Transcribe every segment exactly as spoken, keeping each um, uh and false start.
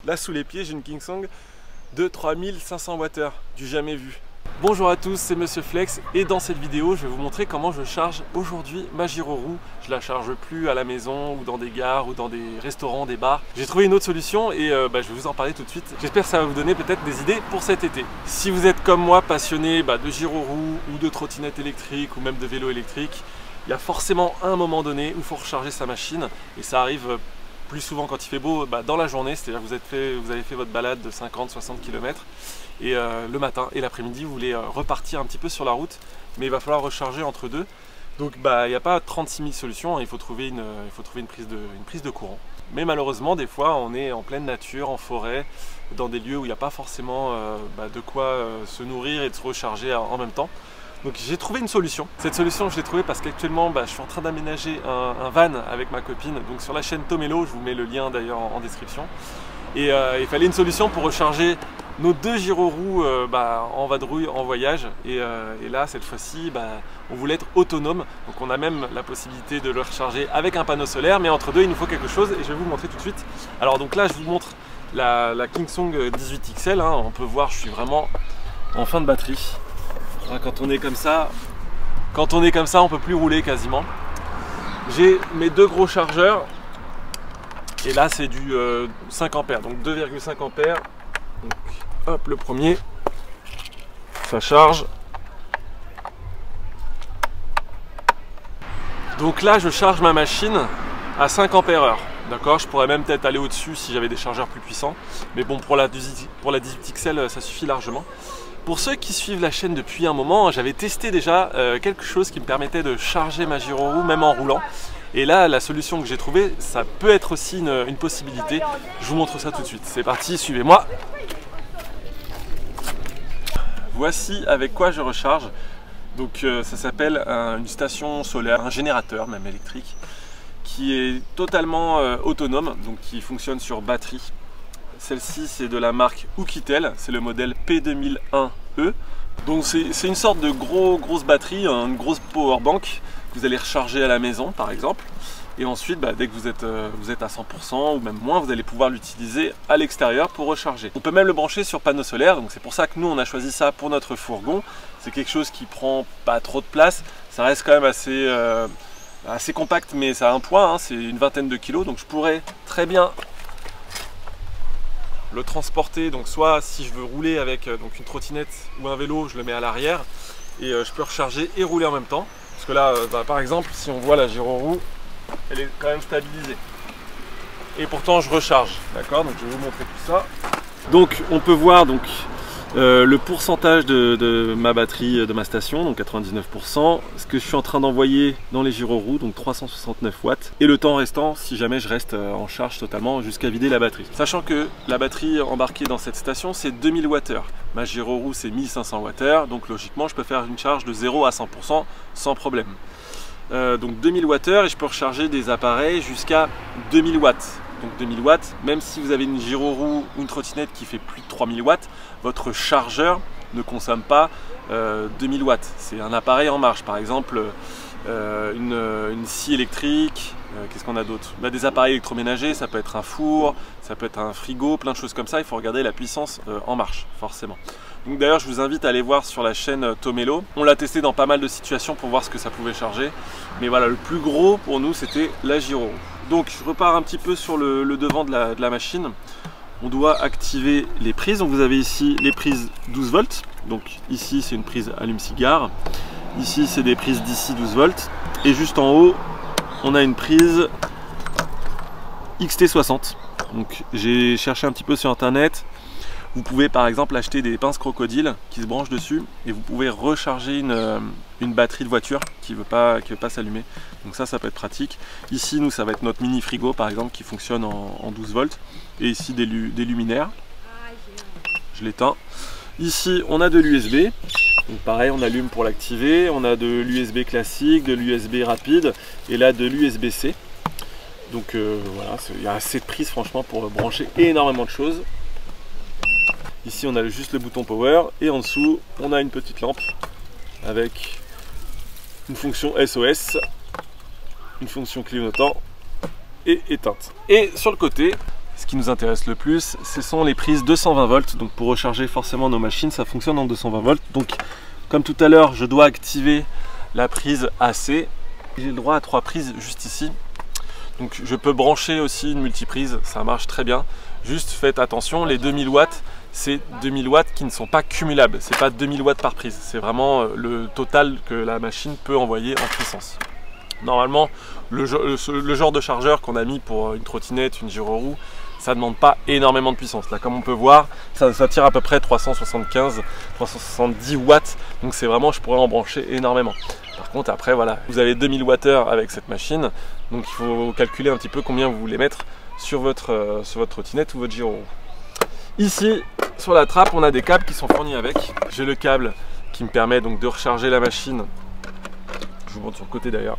Là sous les pieds, j'ai une Kingsong de trois mille cinq cents watt-heure, du jamais vu. Bonjour à tous, c'est Monsieur Flex et dans cette vidéo, je vais vous montrer comment je charge aujourd'hui ma gyroroue. Je la charge plus à la maison ou dans des gares ou dans des restaurants, des bars. J'ai trouvé une autre solution et euh, bah, je vais vous en parler tout de suite. J'espère que ça va vous donner peut-être des idées pour cet été. Si vous êtes comme moi passionné bah, de gyroroue ou de trottinette électrique ou même de vélo électrique, il y a forcément un moment donné où il faut recharger sa machine et ça arrive plus souvent quand il fait beau bah, dans la journée, c'est-à-dire que vous, êtes fait, vous avez fait votre balade de cinquante à soixante kilomètres et euh, le matin et l'après-midi vous voulez euh, repartir un petit peu sur la route, mais il va falloir recharger entre deux. Donc bah, il n'y a pas trente-six mille solutions, hein, il faut trouver, une, il faut trouver une, prise de, une prise de courant. Mais malheureusement des fois on est en pleine nature, en forêt, dans des lieux où il n'y a pas forcément euh, bah, de quoi euh, se nourrir et de se recharger en même temps. Donc j'ai trouvé une solution. Cette solution je l'ai trouvée parce qu'actuellement bah, je suis en train d'aménager un, un van avec ma copine. Donc sur la chaîne Tomelo, je vous mets le lien d'ailleurs en, en description. Et euh, il fallait une solution pour recharger nos deux gyroroues euh, bah, en vadrouille, en voyage. Et, euh, et là cette fois-ci, bah, on voulait être autonome. Donc on a même la possibilité de le recharger avec un panneau solaire. Mais entre deux il nous faut quelque chose et je vais vous montrer tout de suite. Alors donc là je vous montre la, la Kingsong dix-huit X L. Hein. On peut voir je suis vraiment en fin de batterie. Quand on est comme ça, quand on est comme ça, on peut plus rouler quasiment. J'ai mes deux gros chargeurs et là c'est du euh, cinq ampères, donc deux virgule cinq ampères. Donc, hop, le premier, ça charge. Donc là, je charge ma machine à cinq ampères heure. D'accord, je pourrais même peut-être aller au-dessus si j'avais des chargeurs plus puissants. Mais bon, pour la dix-huit X L, ça suffit largement. Pour ceux qui suivent la chaîne depuis un moment, j'avais testé déjà euh, quelque chose qui me permettait de charger ma gyroroue même en roulant. Et là, la solution que j'ai trouvée, ça peut être aussi une, une possibilité. Je vous montre ça tout de suite. C'est parti, suivez-moi. Voici avec quoi je recharge. Donc euh, ça s'appelle un, une station solaire, un générateur même électrique, qui est totalement euh, autonome, donc qui fonctionne sur batterie. Celle-ci c'est de la marque Oukitel, c'est le modèle P deux mille un E. Donc c'est une sorte de gros, grosse batterie, une grosse powerbank que vous allez recharger à la maison par exemple. Et ensuite bah, dès que vous êtes, euh, vous êtes à cent pour cent ou même moins, vous allez pouvoir l'utiliser à l'extérieur pour recharger. On peut même le brancher sur panneau solaire, donc c'est pour ça que nous on a choisi ça pour notre fourgon. C'est quelque chose qui prend pas trop de place, ça reste quand même assez, euh, assez compact mais ça a un poids, hein, c'est une vingtaine de kilos, donc je pourrais très bien le transporter, donc soit si je veux rouler avec euh, donc une trottinette ou un vélo, je le mets à l'arrière et euh, je peux recharger et rouler en même temps. Parce que là, euh, bah, par exemple, si on voit la gyroroue, elle est quand même stabilisée. Et pourtant, je recharge, d'accord? Donc je vais vous montrer tout ça. Donc on peut voir donc euh, le pourcentage de, de ma batterie de ma station, donc quatre-vingt-dix-neuf pour cent, ce que je suis en train d'envoyer dans les gyroroues, donc trois cent soixante-neuf watts, et le temps restant si jamais je reste en charge totalement jusqu'à vider la batterie. Sachant que la batterie embarquée dans cette station c'est deux mille watt-heure, ma gyroroue c'est mille cinq cents watt-heure, donc logiquement je peux faire une charge de zéro à cent pour cent sans problème. Euh, donc deux mille watt-heure et je peux recharger des appareils jusqu'à deux mille watts. Donc deux mille watts, même si vous avez une gyroroue ou une trottinette qui fait plus de trois mille watts, votre chargeur ne consomme pas euh, deux mille watts. C'est un appareil en marche, par exemple euh, une, une scie électrique, euh, qu'est-ce qu'on a d'autre? Bah, des appareils électroménagers, ça peut être un four, ça peut être un frigo, plein de choses comme ça, il faut regarder la puissance euh, en marche, forcément. Donc d'ailleurs je vous invite à aller voir sur la chaîne Tomelo. On l'a testé dans pas mal de situations pour voir ce que ça pouvait charger. Mais voilà, le plus gros pour nous c'était la gyroroue. Donc je repars un petit peu sur le, le devant de la, de la machine. On doit activer les prises. Donc vous avez ici les prises douze volts. Donc ici c'est une prise allume-cigare. Ici c'est des prises d'ici douze volts. Et juste en haut on a une prise X T soixante. Donc j'ai cherché un petit peu sur internet. Vous pouvez par exemple acheter des pinces crocodiles qui se branchent dessus et vous pouvez recharger une, une batterie de voiture qui ne veut pas, qui veut pas s'allumer. Donc ça, ça peut être pratique. Ici, nous, ça va être notre mini frigo par exemple qui fonctionne en, en douze volts. Et ici, des, des luminaires. Je l'éteins. Ici, on a de l'U S B. Donc pareil, on allume pour l'activer. On a de l'U S B classique, de l'U S B rapide et là de l'U S B C. Donc euh, voilà, il y a assez de prises franchement pour brancher énormément de choses. Ici on a juste le bouton power et en dessous on a une petite lampe avec une fonction S O S, une fonction clignotant et éteinte. Et sur le côté ce qui nous intéresse le plus, ce sont les prises deux cent vingt volts. Donc pour recharger forcément nos machines, ça fonctionne en deux cent vingt volts. Donc comme tout à l'heure, je dois activer la prise A C. J'ai le droit à trois prises juste ici. Donc je peux brancher aussi une multiprise, ça marche très bien. Juste faites attention, les deux mille watts, c'est deux mille watts qui ne sont pas cumulables. C'est pas deux mille watts par prise, c'est vraiment le total que la machine peut envoyer en puissance. Normalement, le, le, le genre de chargeur qu'on a mis pour une trottinette, une gyroroue, ça ne demande pas énormément de puissance. Là, comme on peut voir, ça, ça tire à peu près trois cent soixante-quinze, trois cent soixante-dix watts. Donc c'est vraiment, je pourrais en brancher énormément. Par contre, après, voilà, vous avez deux mille watts avec cette machine. Donc il faut calculer un petit peu combien vous voulez mettre sur votre, euh, sur votre trottinette ou votre gyroroue. Ici, sur la trappe, on a des câbles qui sont fournis avec. J'ai le câble qui me permet donc de recharger la machine. Je vous montre sur le côté d'ailleurs.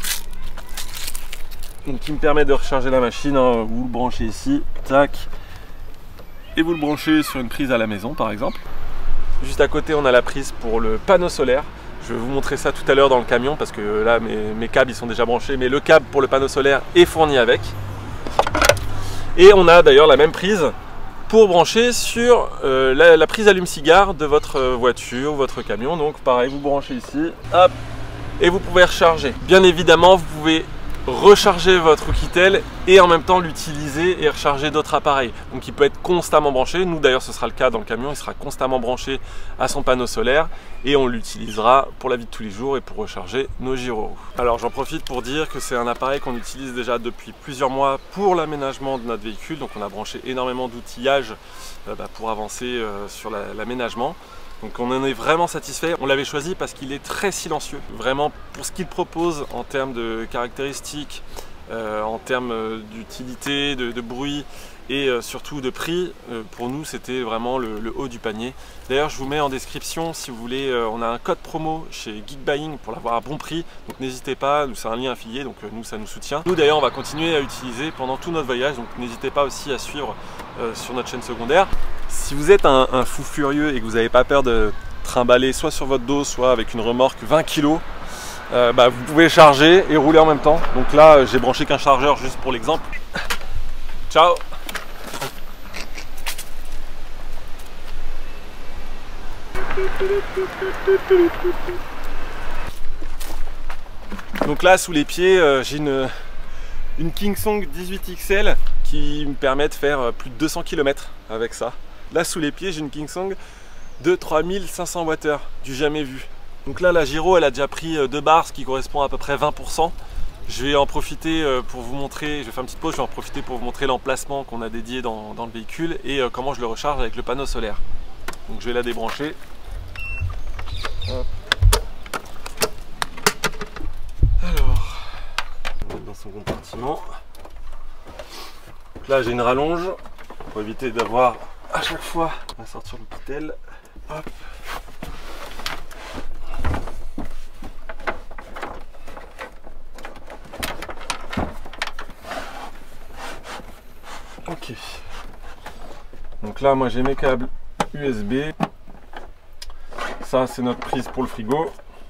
Donc qui me permet de recharger la machine, hein. Vous le branchez ici, tac, et vous le branchez sur une prise à la maison par exemple. Juste à côté on a la prise pour le panneau solaire. Je vais vous montrer ça tout à l'heure dans le camion parce que là mes, mes câbles ils sont déjà branchés, mais le câble pour le panneau solaire est fourni avec. Et on a d'ailleurs la même prise pour brancher sur euh, la, la prise allume-cigare de votre voiture, votre camion. Donc pareil, vous branchez ici, hop, et vous pouvez recharger. Bien évidemment, vous pouvez recharger votre Oukitel et en même temps l'utiliser et recharger d'autres appareils. Donc il peut être constamment branché. Nous d'ailleurs ce sera le cas dans le camion, il sera constamment branché à son panneau solaire et on l'utilisera pour la vie de tous les jours et pour recharger nos gyroroues. Alors j'en profite pour dire que c'est un appareil qu'on utilise déjà depuis plusieurs mois pour l'aménagement de notre véhicule. Donc on a branché énormément d'outillage euh, bah, pour avancer euh, sur l'aménagement. Donc on en est vraiment satisfait. On l'avait choisi parce qu'il est très silencieux. Vraiment pour ce qu'il propose en termes de caractéristiques, euh, en termes d'utilité, de, de bruit et euh, surtout de prix, euh, pour nous c'était vraiment le, le haut du panier. D'ailleurs je vous mets en description si vous voulez, euh, on a un code promo chez Geekbuying pour l'avoir à bon prix. Donc n'hésitez pas, c'est un lien affilié, donc euh, nous ça nous soutient. Nous d'ailleurs on va continuer à utiliser pendant tout notre voyage, donc n'hésitez pas aussi à suivre euh, sur notre chaîne secondaire. Si vous êtes un, un fou furieux et que vous n'avez pas peur de trimballer soit sur votre dos, soit avec une remorque vingt kilos, euh, bah, vous pouvez charger et rouler en même temps. Donc là, j'ai branché qu'un chargeur juste pour l'exemple. Ciao! Donc là, sous les pieds, euh, j'ai une, une Kingsong dix-huit X L qui me permet de faire plus de deux cents kilomètres avec ça. Là sous les pieds j'ai une Kingsong de trois mille cinq cents watts, du jamais vu. Donc là la gyro elle a déjà pris deux bars, ce qui correspond à peu près vingt pour cent. Je vais en profiter pour vous montrer, je vais faire une petite pause, je vais en profiter pour vous montrer l'emplacement qu'on a dédié dans, dans le véhicule et comment je le recharge avec le panneau solaire. Donc je vais la débrancher. Hop. Alors, on va mettre dans son compartiment. Donc là j'ai une rallonge pour éviter d'avoir à chaque fois à sortir le Oukitel. Hop. Ok. Donc là moi j'ai mes câbles U S B. Ça c'est notre prise pour le frigo.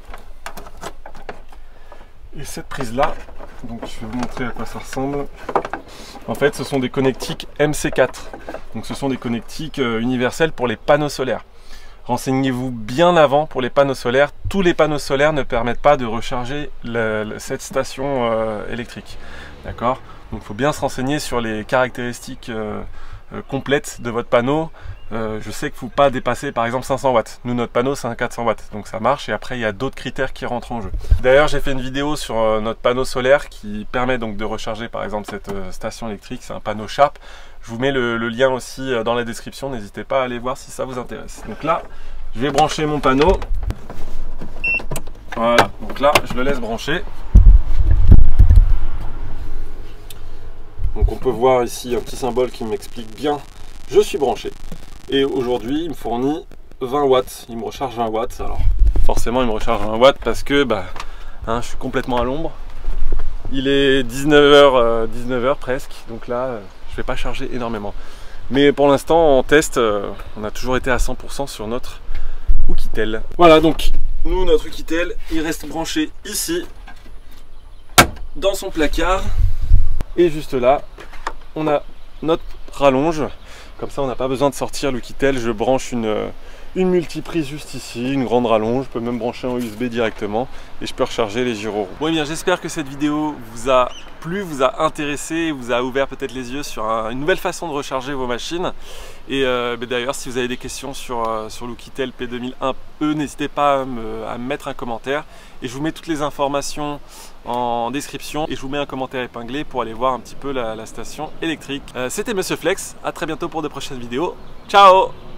Et cette prise là, donc je vais vous montrer à quoi ça ressemble. En fait ce sont des connectiques M C quatre. Donc ce sont des connectiques euh, universels pour les panneaux solaires. Renseignez-vous bien avant pour les panneaux solaires. Tous les panneaux solaires ne permettent pas de recharger le, le, cette station euh, électrique. D'accord? Donc il faut bien se renseigner sur les caractéristiques euh, euh, complètes de votre panneau. Euh, je sais qu'il ne faut pas dépasser par exemple cinq cents watts. Nous notre panneau c'est un quatre cents watts. Donc ça marche et après il y a d'autres critères qui rentrent en jeu. D'ailleurs j'ai fait une vidéo sur euh, notre panneau solaire qui permet donc de recharger par exemple cette euh, station électrique. C'est un panneau Sharp. Je vous mets le, le lien aussi dans la description, n'hésitez pas à aller voir si ça vous intéresse. Donc là, je vais brancher mon panneau. Voilà, donc là, je le laisse brancher. Donc on peut voir ici un petit symbole qui m'explique bien, je suis branché. Et aujourd'hui, il me fournit vingt watts, il me recharge vingt watts. Alors forcément, il me recharge vingt watts parce que bah, hein, je suis complètement à l'ombre. Il est dix-neuf heures, euh, dix-neuf heures presque, donc là... Euh, je ne vais pas charger énormément. Mais pour l'instant, en test, euh, on a toujours été à cent pour cent sur notre Oukitel. Voilà, donc nous, notre Oukitel, il reste branché ici, dans son placard. Et juste là, on a notre rallonge. Comme ça on n'a pas besoin de sortir le Lukitel, je branche une, une multiprise juste ici, une grande rallonge, je peux même brancher en U S B directement et je peux recharger les gyroroues. Bon et bien j'espère que cette vidéo vous a plu, vous a intéressé, vous a ouvert peut-être les yeux sur un, une nouvelle façon de recharger vos machines. Et euh, d'ailleurs si vous avez des questions sur, euh, sur Lukitel P deux mille un E, n'hésitez pas à me, à me mettre un commentaire et je vous mets toutes les informations en description et je vous mets un commentaire épinglé pour aller voir un petit peu la, la station électrique. Euh, C'était Monsieur Flex, à très bientôt pour de prochaines vidéos. Ciao!